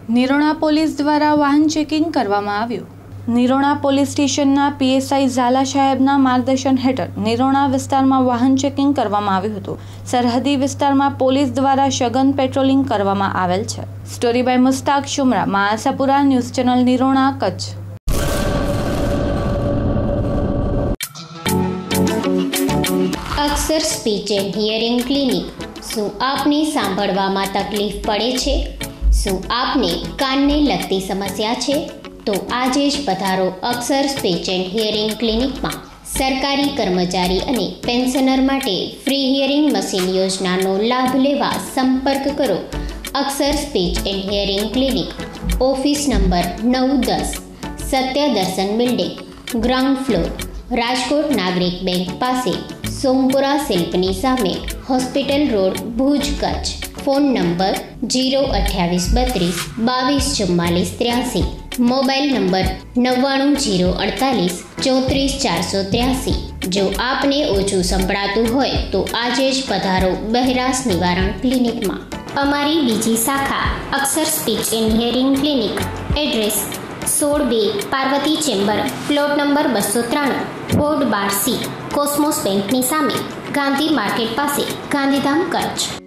નિરોણા police દ્વારા વાહન checking કરવામાં આવ્યું। નિરોણા પોલીસ સ્ટેશનના પીએસઆઈ ઝાલા સાહેબના માર્ગદર્શન હેઠળ નિરોણા વિસ્તારમાં વાહન ચેકિંગ કરવામાં આવ્યું હતું। સરહદી વિસ્તારમાં પોલીસ દ્વારા સઘન પેટ્રોલિંગ કરવામાં આવેલ છે। Story by Mustaq Shumra, Ashapura news channel, Nirona, Kutch. Akshar speech and hearing clinic. શું આપને સાંભળવામાં તકલીફ પડે છે? શું આપને કાનને લગતી સમસ્યા છે? તો આજે જ પધારો અક્ષર સ્પીચ એન્ડ હિયરિંગ ક્લિનિકમાં। સરકારી કર્મચારી અને પેન્શનર માટે ફ્રી હિયરિંગ મશીન યોજનાનો લાભ લેવા સંપર્ક કરો Akshar speech and hearing clinic. Office number 9-10, Satya Darshan building, ground floor, Rajkot નાગરિક બેંક પાસે, સોમપુરા શિલ્પની સામે, hospital road, Bhuj, Kutch. Phone number 02832 224483, mobile number 9904843483। જો આપને ઓછું સંભળાતું હોય તો આજે જ પધારો બહેરાશ નિવારણ ક્લિનિકમાં। અમારી બીજી શાખા Akshar speech and hearing clinic, address 16-2 Parvati chamber, plot number 293, ward 12C, Cosmos બેંકની સામે, ગાંધી માર્કેટ પાસે, ગાંધીધામ, કચ્છ।